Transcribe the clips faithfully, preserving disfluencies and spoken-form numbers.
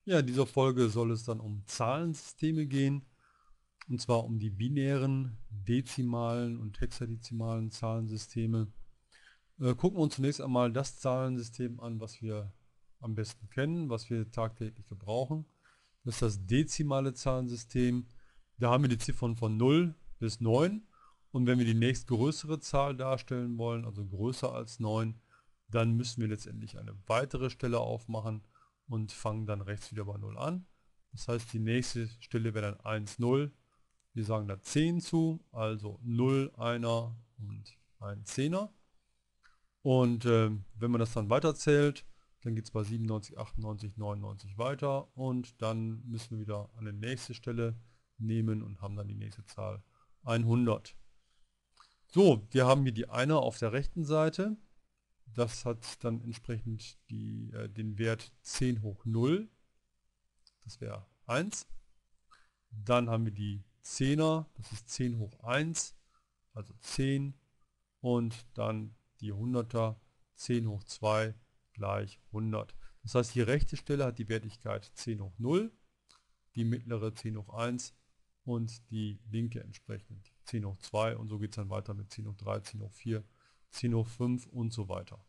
Ja, in dieser Folge soll es dann um Zahlensysteme gehen, und zwar um die binären, dezimalen und hexadezimalen Zahlensysteme. Äh, gucken wir uns zunächst einmal das Zahlensystem an, was wir am besten kennen, was wir tagtäglich gebrauchen. Das ist das dezimale Zahlensystem. Da haben wir die Ziffern von null bis neun, und wenn wir die nächstgrößere Zahl darstellen wollen, also größer als neun, dann müssen wir letztendlich eine weitere Stelle aufmachen und fangen dann rechts wieder bei null an. Das heißt, die nächste Stelle wäre dann eins, null. Wir sagen da zehn zu, also null, einer und ein Zehner. Und äh, wenn man das dann weiterzählt, dann geht es bei siebenundneunzig, achtundneunzig, neunundneunzig weiter, und dann müssen wir wieder an die nächste Stelle nehmen und haben dann die nächste Zahl hundert. So, wir haben hier die Einer auf der rechten Seite. Das hat dann entsprechend die, äh, den Wert zehn hoch null. Das wäre eins. Dann haben wir die Zehner, das ist zehn hoch eins, also zehn. Und dann die Hunderter, zehn hoch zwei gleich hundert. Das heißt, die rechte Stelle hat die Wertigkeit zehn hoch null, die mittlere zehn hoch eins und die linke entsprechend zehn hoch zwei, und so geht es dann weiter mit zehn hoch drei, zehn hoch vier, zehn hoch fünf und so weiter.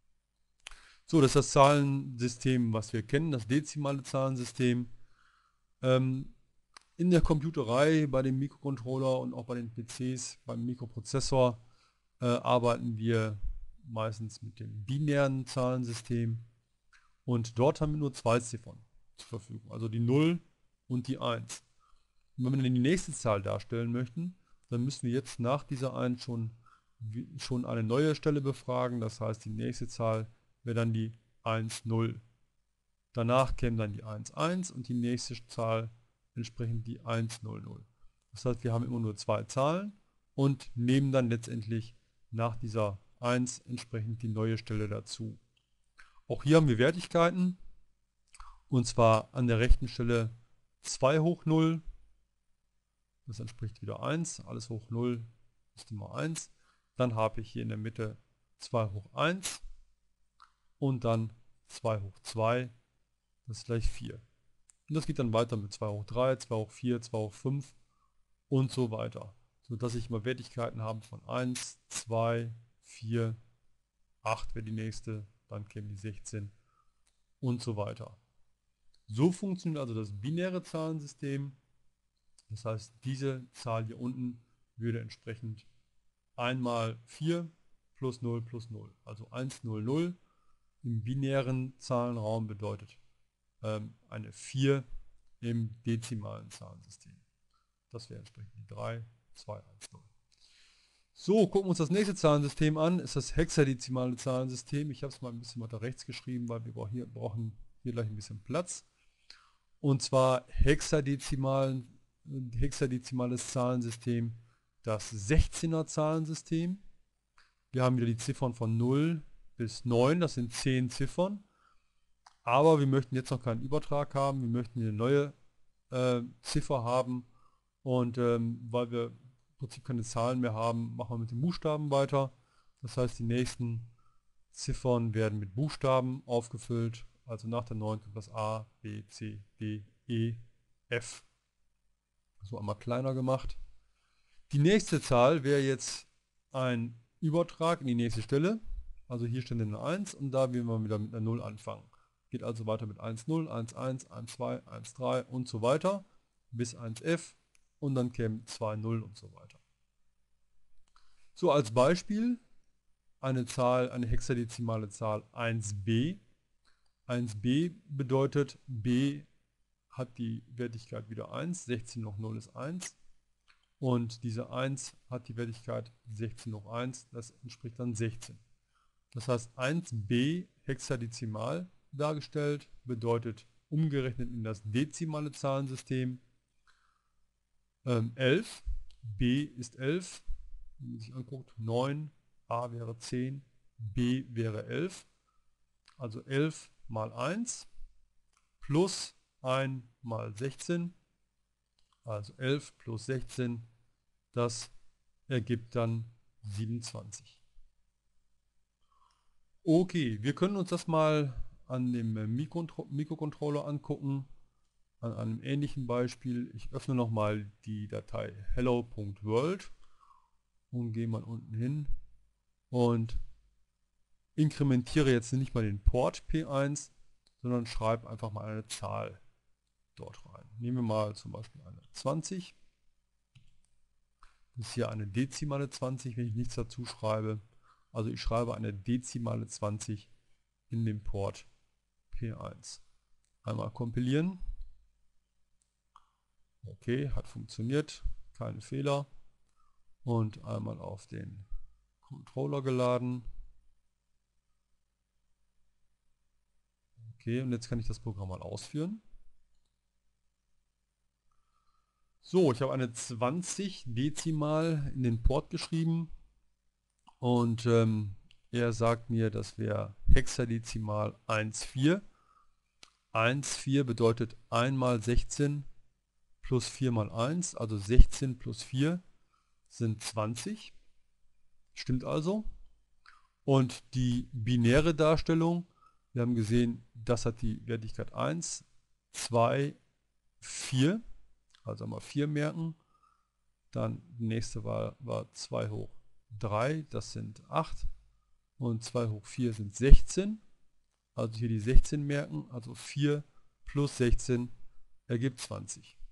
So, das ist das Zahlensystem, was wir kennen, das dezimale Zahlensystem. Ähm, in der Computerei, bei dem Mikrocontroller und auch bei den P Cs, beim Mikroprozessor, äh, arbeiten wir meistens mit dem binären Zahlensystem, und dort haben wir nur zwei Ziffern zur Verfügung, also die null und die eins. Und wenn wir dann die nächste Zahl darstellen möchten, dann müssen wir jetzt nach dieser eins schon, schon eine neue Stelle befragen. Das heißt, die nächste Zahl wäre dann die eins, null. Danach käme dann die eins, eins und die nächste Zahl entsprechend die eins, null, null. Das heißt, wir haben immer nur zwei Zahlen und nehmen dann letztendlich nach dieser eins entsprechend die neue Stelle dazu. Auch hier haben wir Wertigkeiten, und zwar an der rechten Stelle zwei hoch null. Das entspricht wieder eins. Alles hoch null ist immer eins. Dann habe ich hier in der Mitte zwei hoch eins und dann zwei hoch zwei. Das ist gleich vier. Und das geht dann weiter mit zwei hoch drei, zwei hoch vier, zwei hoch fünf und so weiter. Sodass ich immer Wertigkeiten habe von eins, zwei, vier, acht wäre die nächste, dann käme die sechzehn und so weiter. So funktioniert also das binäre Zahlensystem. Das heißt, diese Zahl hier unten würde entsprechend einmal vier plus null plus null, also eins, null, null im binären Zahlenraum bedeutet ähm, eine vier im dezimalen Zahlensystem. Das wäre entsprechend die drei, zwei, eins, null. So, gucken wir uns das nächste Zahlensystem an. Ist das hexadezimale Zahlensystem. Ich habe es mal ein bisschen weiter rechts geschrieben, weil wir brauchen hier, brauchen hier gleich ein bisschen Platz. Und zwar hexadezimal, hexadezimales Zahlensystem, das sechzehner Zahlensystem. Wir haben wieder die Ziffern von null bis neun, das sind zehn Ziffern. Aber wir möchten jetzt noch keinen Übertrag haben, wir möchten eine neue äh, Ziffer haben. Und ähm, weil wir im Prinzip keine Zahlen mehr haben, machen wir mit den Buchstaben weiter. Das heißt, die nächsten Ziffern werden mit Buchstaben aufgefüllt. Also nach der neun kommt das A, B, C, D, E, F. So einmal kleiner gemacht. Die nächste Zahl wäre jetzt ein Übertrag in die nächste Stelle. Also hier steht eine eins und da werden wir wieder mit einer null anfangen. Geht also weiter mit eins, null, eins, eins, eins, zwei, eins, drei und so weiter bis eins F, und dann käme zwei, null und so weiter. So, als Beispiel eine Zahl, eine hexadezimale Zahl eins b. eins b bedeutet, b hat die Wertigkeit wieder eins, sechzehn hoch null ist eins. Und diese eins hat die Wertigkeit sechzehn hoch eins, das entspricht dann sechzehn. Das heißt, eins b hexadezimal dargestellt bedeutet umgerechnet in das dezimale Zahlensystem ähm, elf. B ist elf, wenn man sich anguckt, neun, A wäre zehn, B wäre elf. Also elf mal eins plus eins mal sechzehn, also elf plus sechzehn, das ergibt dann siebenundzwanzig. Okay, wir können uns das mal an dem Mikrocontroller angucken. an einem ähnlichen Beispiel. Ich öffne nochmal die Datei hello.world und gehe mal unten hin und inkrementiere jetzt nicht mal den Port P eins, sondern schreibe einfach mal eine Zahl dort rein. Nehmen wir mal zum Beispiel eine zwanzig. Das ist hier eine dezimale zwanzig, wenn ich nichts dazu schreibe. Also ich schreibe eine dezimale zwanzig in den Port P eins. Einmal kompilieren. Okay, hat funktioniert. Keine Fehler. Und einmal auf den Controller geladen. Okay, und jetzt kann ich das Programm mal ausführen. So, ich habe eine zwanzig dezimal in den Port geschrieben und ähm, er sagt mir, das wäre hexadezimal eins Komma vier. eins Komma vier bedeutet eins mal sechzehn plus vier mal eins, also sechzehn plus vier sind zwanzig. Stimmt also. Und die binäre Darstellung, wir haben gesehen, das hat die Wertigkeit eins, zwei, vier. Also mal vier merken. Dann die nächste war, war zwei hoch drei, das sind acht. Und zwei hoch vier sind sechzehn. Also hier die sechzehn merken. Also vier plus sechzehn ergibt zwanzig.